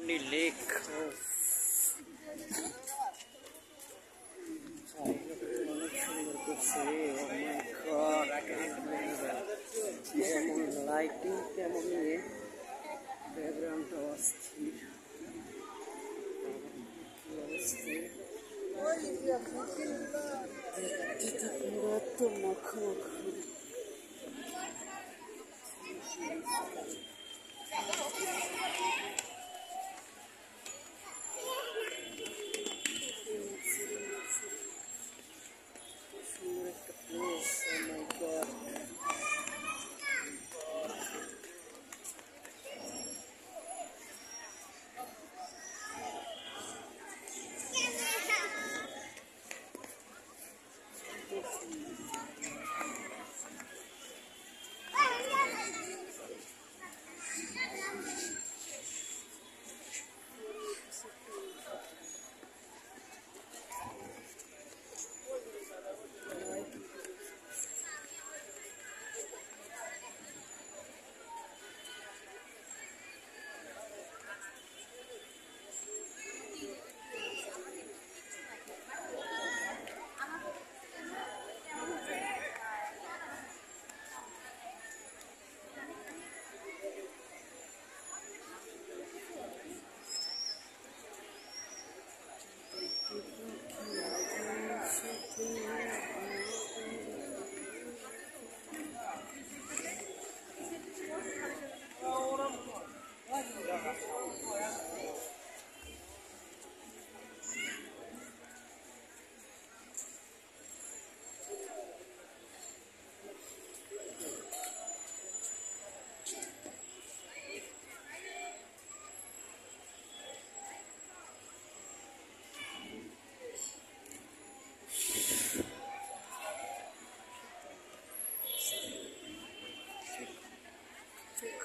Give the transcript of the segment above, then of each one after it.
Only lake of অনেক সুন্দর করছে। Oh my God, I can't believe it. যেমন লাইটিং তেমনই ব্যাকগ্রাউন্ডটা অস্থির। পুরো তো মাখামাখি। সুন্দর একটা place. Oh my God.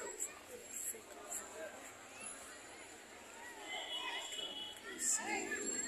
See you.